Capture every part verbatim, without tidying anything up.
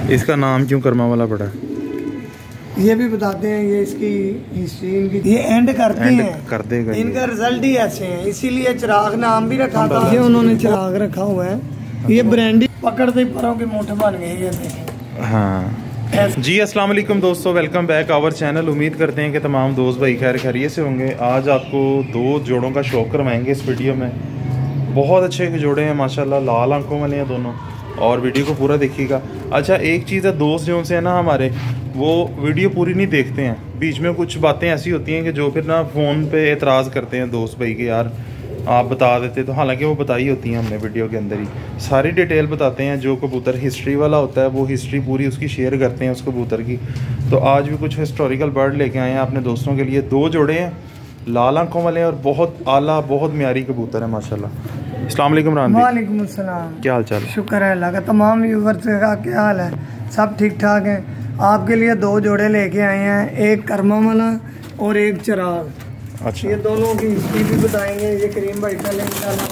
इसका नाम क्यों कर्मा वाला पड़ा है? ये भी बताते हैं, ये इसकी हिस्ट्री इनकी, ये एंड करते एंड हैं कर देगा, इनका रिजल्ट ही ऐसे है, इसीलिए चिराग नाम भी रखा था। ये उन्होंने चिराग रखा हुआ है। ये ब्रांडी पकड़ते परों के मोटे बन गए ये देखें। हाँ जी, अस्सलाम वालेकुम दोस्तों, वेलकम बैक आवर चैनल। उम्मीद करते हैं कि तमाम दोस्त भाई खैर खैरियत से होंगे। आज आपको दो जोड़ों का शौक करवाएंगे इस वीडियो में। बहुत अच्छे जोड़े हैं माशाल्लाह, लाल आंखों वाले हैं दोनों, और वीडियो को पूरा देखिएगा। अच्छा, एक चीज़ है, दोस्त जो से है ना हमारे, वो वीडियो पूरी नहीं देखते हैं, बीच में कुछ बातें ऐसी होती हैं कि जो फिर ना फ़ोन पे एतराज़ करते हैं दोस्त भाई कि यार आप बता देते, तो हालांकि वो बताई होती हैं हमने वीडियो के अंदर ही, सारी डिटेल बताते हैं। जो कबूतर हिस्ट्री वाला होता है वो हिस्ट्री पूरी उसकी शेयर करते हैं उस कबूतर की। तो आज भी कुछ हिस्टोरिकल बर्ड लेके आए हैं अपने दोस्तों के लिए। दो जोड़े हैं, लाल आंखों वाले हैं और बहुत आला बहुत म्यारी कबूतर है माशाल्लाह। अस्सलाम वालेकुम रान भाई। वालेकुम अस्सलाम। क्या हाल चाल? शुक्र है अल्लाह का। तमाम व्यूअर्स का क्या हाल है? सब ठीक ठाक हैं। आपके लिए दो जोड़े लेके आए हैं, एक कर्मा वाला और एक चिराग। अच्छा, ये दोनों की हिस्ट्री भी बताएंगे। ये करीम भाई का लेके आना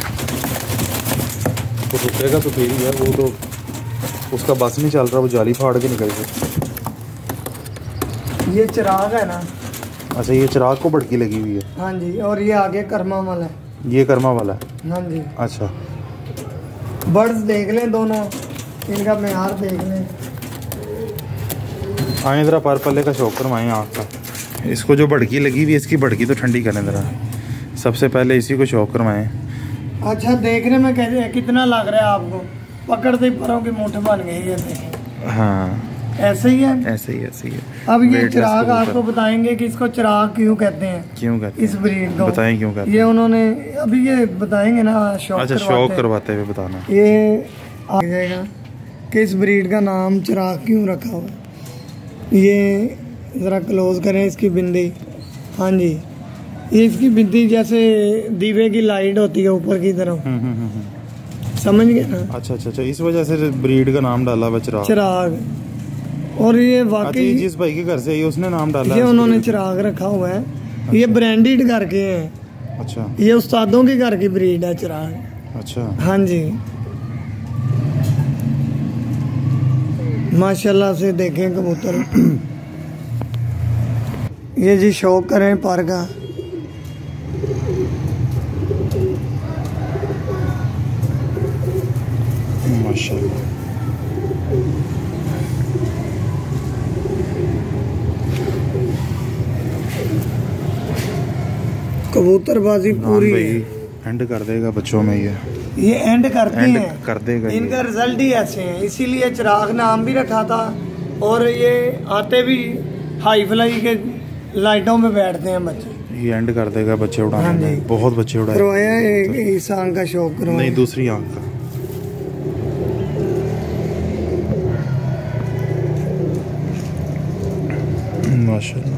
तो रुकेगा तो फिर ही है, वो तो उसका बस नहीं चल रहा, वो जाली फाड़ के निकल गई। ये चिराग है ना? अच्छा, ये चिराग को भड़की लगी हुई है। हाँ जी, और ये आगे कर्मा वाला है। ये कर्मा वाला है? हाँ जी। अच्छा, बर्ड्स देख लें दोनों, इनका मेयार देख लें। आए ज़रा पर पल्ले का शौक करवाएं आँख का। इसको जो भड़की लगी हुई है, इसकी भड़की तो ठंडी करें ज़रा, सबसे पहले इसी को शौक करवाएं। अच्छा, देखने में कहते हैं कितना लग रहा है आपको? पकड़ते ही परों के मोटे बन गए ये देखें। हाँ, ऐसे ही है, ऐसे ही ऐसे ही है। अब ये चिराग आपको बताएंगे कि इसको चिराग क्यों कहते हैं। क्यों कहते हैं इस ब्रीड को? बताएं क्यों कहते हैं। ये उन्होंने अभी ये बताएंगे ना शौक। अच्छा, शौक करवाते हुए बताना। ये आ जाएगा कि इस ब्रीड का नाम चिराग क्यों रखा हुआ। ये ज़रा क्लोज करें इसकी बिंदी। हाँ जी, ये इसकी बिंदी जैसे दीवे की लाइट होती है ऊपर की तरफ, समझ गए ना? अच्छा अच्छा अच्छा, इस वजह से ब्रीड का नाम डाला हुआ चिराग। चिराग। और ये वाकई अच्छा, जिस भाई के घर से आई उसने नाम डाला, ये उन्होंने चिराग रखा हुआ है। अच्छा। ये ब्रांडेड करके है। अच्छा, ये उस्तादों के घर की ब्रीड है चिराग। अच्छा, हाँ जी, माशाल्लाह से देखें कबूतर। ये जी शौक करें पर का। माशाल्लाह। कबूतरबाजी पूरी एंड कर देगा बच्चों में। ये ये एंड करते हैं, कर देगा। इनका रिजल्ट ही ऐसे है, इसीलिए चिराग नाम भी रखा था। और ये आते भी हाई फ्लाई के लाइटों में बैठते हैं बच्चे। ये एंड कर देगा बच्चे उड़ाने। हाँ में बहुत बच्चे उड़ाए। करवाया इस आंख का शौक करवाया? नहीं, दूसरी आंख का। माशाल्लाह।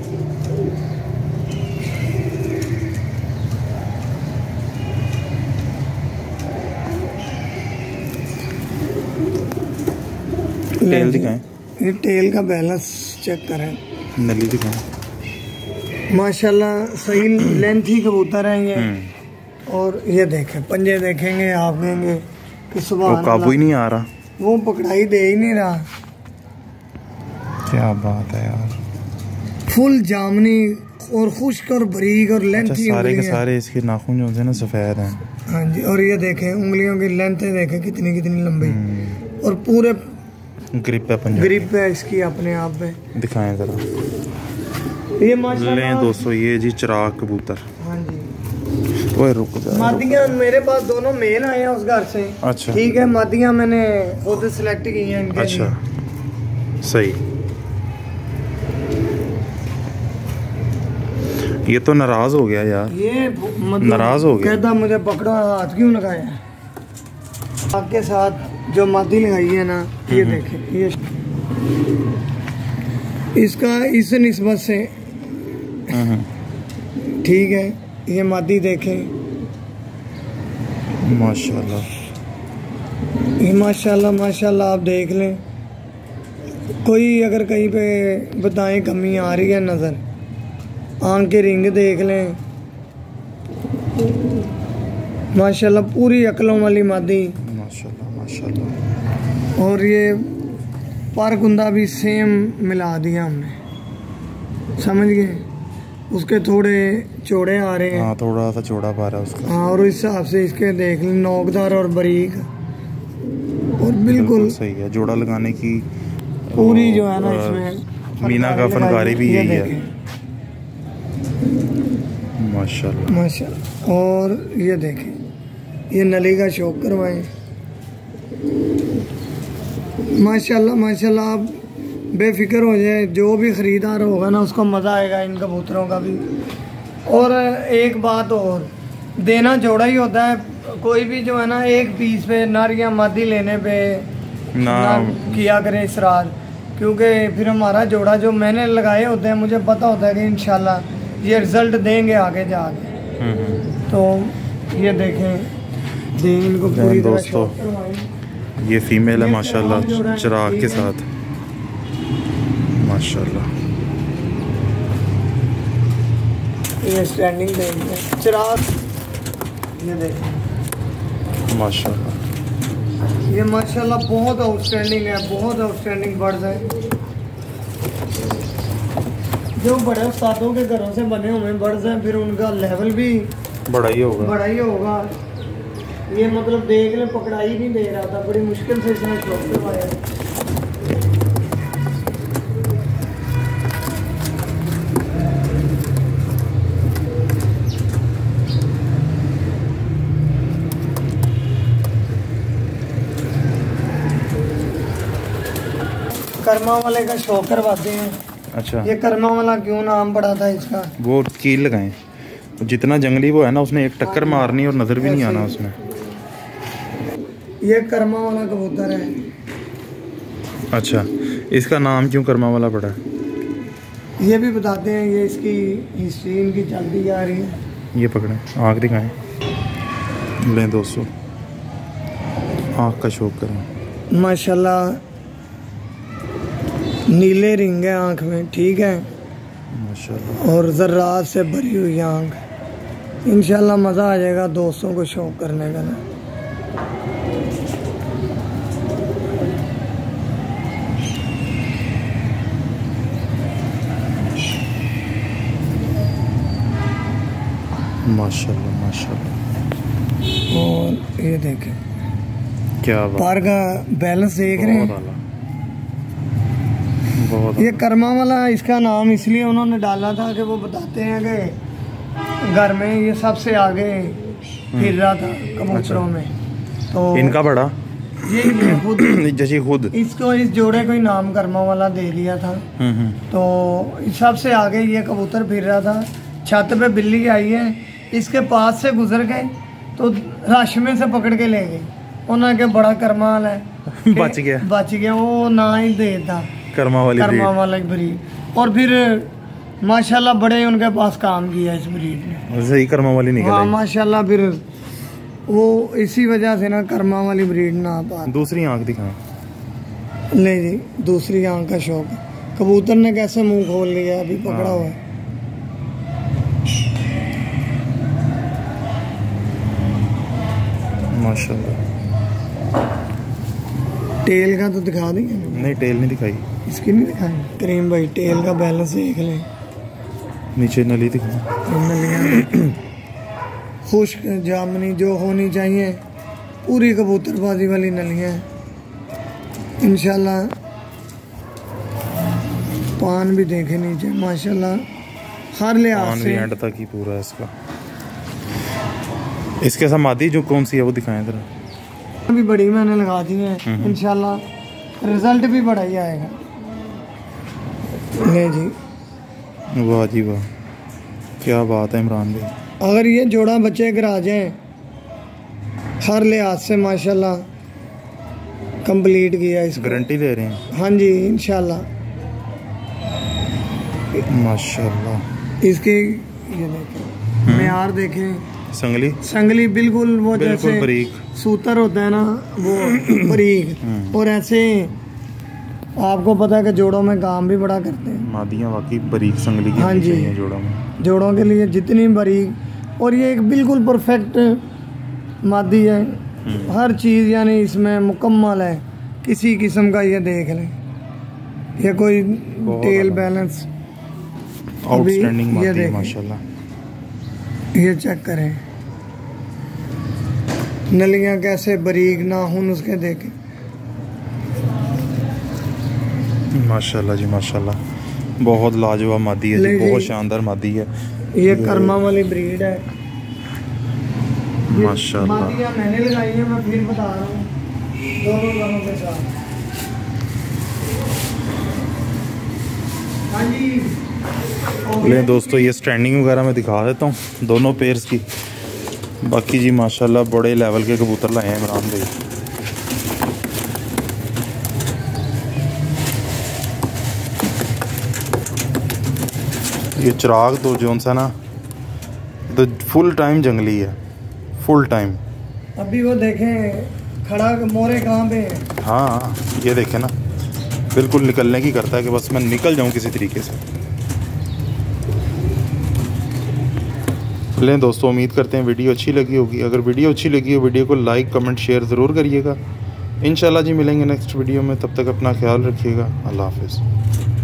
टेल दिखाएं। ये टेल का बैलेंस चेक करें। नली दिखाएं। माशाल्लाह सही लेंथ ही कबूतर है ये। और ये देखें, पंजे देखेंगे आप कहेंगे कि सुबह वो काबू ही नहीं आ रहा, वो पकड़ाई दे ही नहीं रहा। क्या बात है यार, फुल जामनी और खुश्क और बारीक और लेंथ। अच्छा, सारे के सारे इसके नाखून जो है ना सफेद हैं। हाँ जी, और ये देखें उंगलियों की लेंथ देखें कितनी कितनी लंबी, और पूरे ग्रिप है, ग्रिप है इसकी अपने आप पे। दिखाएं जरा। ये लें दोस्तों, ये जी चिराग कबूतर। हाँ जी, ओए रुक जा। मादियाँ मेरे पास दोनों मेल आए हैं उस घर से। अच्छा, ठीक है, मादियाँ मैंने खुद सिलेक्ट की हैं इनके। अच्छा, सही। ये तो नाराज हो गया यार, ये मतलब नाराज हो गया, कहता मुझे पकड़ो, हाथ क्यों लगाया। आपके साथ जो मादी लगाई है ना, ये देखें, ये इसका इस निस्बत से ठीक है। ये मादी देखें, माशाल्लाह। ये माशाल्लाह माशाल्लाह आप देख लें। कोई अगर कहीं पे बताएं कमी आ रही है नज़र, आंख के रिंग देख लें। माशाल्लाह पूरी अकलों वाली मादी, माशाल्लाह माशाल्लाह। और ये पर कुंदा भी सेम मिला दिया हमने, समझ गए। उसके थोड़े चौड़े आ रहे हैं। हाँ, थोड़ा सा चौड़ा पा रहा है उसका। हाँ, और इस हिसाब से इसके देख लें नोकदार और बारीक और बिल्कुल सही है। जोड़ा लगाने की पूरी जो है ना इसमें मीना का फनकारी भी यही है माशाल्लाह माशाल्लाह। और ये देखें, ये नली का शौक करवाएं माशाल्लाह माशाल्लाह। आप बेफिक्र हो जाए, जो भी ख़रीदार होगा ना उसको मज़ा आएगा इन कबूतरों का भी। और एक बात और, देना जोड़ा ही होता है। कोई भी जो है ना एक पीस पे नर या मादी लेने पे ना, ना किया करे इसरार, क्योंकि फिर हमारा जोड़ा जो मैंने लगाए होते हैं मुझे पता होता है कि इंशाल्लाह ये रिज़ल्ट देंगे आगे जाके। तो ये देखें दें इनको पूरी तरह दोस्तों, ये फीमेल है माशाल्लाह चिराग के साथ माशाल्लाह। ये स्टैंडिंग देंगे चिराग, ये देखें माशाल्लाह। ये माशाल्लाह बहुत आउटस्टैंडिंग है, बहुत आउटस्टैंडिंग बर्ड्स है। जो बड़े उस्तादों के घरों से बने हुए बर्ड्स हैं, फिर उनका लेवल भी बड़ा ही होगा बड़ा ही होगा। ये मतलब देख ले पकड़ाई नहीं दे रहा था, बड़ी मुश्किल से इसने शौक करवाया। कर्मा वाले का शौक करवाते हैं। अच्छा, ये कर्मा वाला क्यों नाम पड़ा था इसका? वो कील लगाएं, जितना जंगली वो है ना उसने एक टक्कर मारनी और नजर भी नहीं आना उसमें। ये कर्मा वाला कबूतर है। अच्छा, इसका नाम क्यों कर्मा वाला पड़ा? ये भी बताते हैं, ये इसकी हिस्ट्री इनकी चलती जा रही है। ये पकड़ें, आँख दिखाएं, लें दोस्तों, आँख का शौक करें माशाल्लाह। नीले रिंग है आँख में, ठीक है माशाल्लाह। और ज़र्रात से भरी हुई आँख। इंशाल्लाह मज़ा आ जाएगा दोस्तों को शौक करने का ना। माशाल्लाह माशाल्लाह। और ये देखें क्या बात, पार का बैलेंस देख रहे हैं। बहुत बहुत ये कर्मा वाला इसका नाम इसलिए उन्होंने डाला था कि वो बताते हैं कि घर में ये सबसे आगे फिर रहा था कबूतरों में। तो इनका बड़ा ये खुद जैसे खुद इसको इस जोड़े को ही नाम कर्मा वाला दे दिया था। तो सबसे आगे ये कबूतर फिर रहा था। छत पे बिल्ली आई है, इसके पास से गुजर गए तो रश में से पकड़ के ले गए। उन्होंने कहा बड़ा कर्माल है, बच गया बच गया वो ना ही देता कर्मा वाली कर्मा वाला ब्रीड। और फिर माशाल्लाह बड़े उनके पास काम किया इस ब्रीड ने, सही कर्मा वाली निकल हाँ आई। माशाल्लाह। फिर वो इसी वजह से ना कर्मा वाली ब्रीड ना आ पा। दूसरी आंख दिखाएं। नहीं जी, दूसरी आंख का शौक। कबूतर ने कैसे मुंह खोल लिया, अभी पकड़ा हुआ है। माशाल्लाह। टेल का तो दिखा देंगे? नहीं, टेल नहीं दिखाई। इसकी नहीं दिखाई करीम भाई, टेल का बैलेंस देख लें। नीचे नली दिखाएं। खुश्क जामनी जो होनी चाहिए, पूरी कबूतरबाजी वाली नलियाँ इंशाल्लाह। पान भी देखे नीचे माशाल्लाह, हर लिहाज से एंड तक ही पूरा है इसका। इसके साथ मादी जो कौन सी है वो दिखाएं जरा। भी बड़ी मैंने लगा दी है, इंशाल्लाह रिजल्ट भी बड़ा ही आएगा। नहीं जी, वाह जी वाह, क्या बात है इमरान भाई। अगर ये जोड़ा बच्चे गिरा जाए हर लिहाज से माशाल्लाह कंप्लीट किया इसको। गारंटी दे रहे हैं? हाँ जी इंशाल्लाह। माशाल्लाह। इसकी ये देखें मेयार देखें, संगली संगली बिल्कुल वो बिल्कुल जैसे बारीक सूतर होता है ना वो बारीक। और ऐसे आपको पता है कि जोड़ों में काम भी बड़ा करते हैं। मादियाँ वाकई बारीक संगली की हाँ जी, चाहिए जोड़ों में, जोड़ों के लिए जितनी बारीक। और ये एक बिल्कुल परफेक्ट मादी है, हर चीज़ यानी इसमें मुकम्मल है, किसी किस्म का ये देख लें। ये कोई टेल बैलेंस आउटस्टैंडिंग ये मादी है देखें। माशाल्लाह। ये चेक करें, नलियां कैसे बारीक, नाखून उसके देखें। माशाल्लाह जी माशाल्लाह, बहुत लाजवाब मादी है ले जी, जी। बहुत शानदार मादी है ये कर्मा वाली ब्रीड है। माशाल्लाह। मादियां मैंने लगाई है, मैं फिर बता रहा हूँ, दोनों दोनों के साथ। हाँ जी। ले दोस्तों, ये स्टैंडिंग वगैरह मैं दिखा देता हूँ दोनों पेयर्स की। बाकी जी माशाल्लाह बड़े लेवल के कबूतर लाए हैं इमरान भाई। ये चिराग तो जोन सा ना तो फुल टाइम जंगली है, फुल टाइम। अभी वो देखें खड़ा, मोरे कहाँ पे है। हाँ ये देखें ना, बिल्कुल निकलने की करता है कि बस मैं निकल जाऊं किसी तरीके से। लें दोस्तों, उम्मीद करते हैं वीडियो अच्छी लगी होगी। अगर वीडियो अच्छी लगी हो, वीडियो को लाइक कमेंट शेयर ज़रूर करिएगा। इंशाल्लाह जी मिलेंगे नेक्स्ट वीडियो में, तब तक अपना ख्याल रखिएगा। अल्लाह हाफ़िज़।